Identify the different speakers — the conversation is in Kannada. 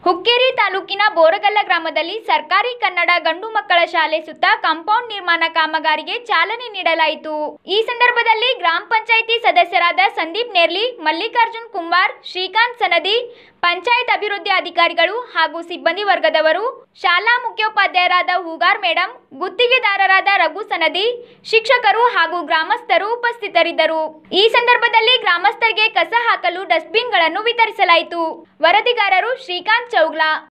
Speaker 1: ಹುಕ್ಕೇರಿ ತಾಲೂಕಿನ ಬೋರಗಲ್ಲ ಗ್ರಾಮದಲ್ಲಿ ಸರ್ಕಾರಿ ಕನ್ನಡ ಗಂಡು ಮಕ್ಕಳ ಶಾಲೆ ಸುತ್ತ ಕಾಂಪೌಂಡ್ ನಿರ್ಮಾಣ ಕಾಮಗಾರಿಗೆ ಚಾಲನೆ ನೀಡಲಾಯಿತು। ಈ ಸಂದರ್ಭದಲ್ಲಿ ಗ್ರಾಮ ಪಂಚಾಯಿತಿ ಸದಸ್ಯರಾದ ಸಂದೀಪ್ ನೇರ್ಲಿ, ಮಲ್ಲಿಕಾರ್ಜುನ್ ಕುಂಬಾರ್, ಶ್ರೀಕಾಂತ್ ಸನದಿ, ಪಂಚಾಯತ್ ಅಭಿವೃದ್ಧಿ ಅಧಿಕಾರಿಗಳು ಹಾಗೂ ಸಿಬ್ಬಂದಿ ವರ್ಗದವರು, ಶಾಲಾ ಮುಖ್ಯೋಪಾಧ್ಯಾಯರಾದ ಹೂಗಾರ್ ಮೇಡಂ, ಗುತ್ತಿಗೆದಾರರಾದ ರಘು ಸನದಿ, ಶಿಕ್ಷಕರು ಹಾಗೂ ಗ್ರಾಮಸ್ಥರು ಉಪಸ್ಥಿತರಿದ್ದರು। ಈ ಸಂದರ್ಭದಲ್ಲಿ ಗ್ರಾಮಸ್ಥರಿಗೆ ಕಸ ಹಾಕಲು ಡಸ್ಟ್ಬಿನ್ಗಳನ್ನು ವಿತರಿಸಲಾಯಿತು। ವರದಿಗಾರರು ಶ್ರೀಕಾಂತ್ ಚೌಗ್ಲಾ।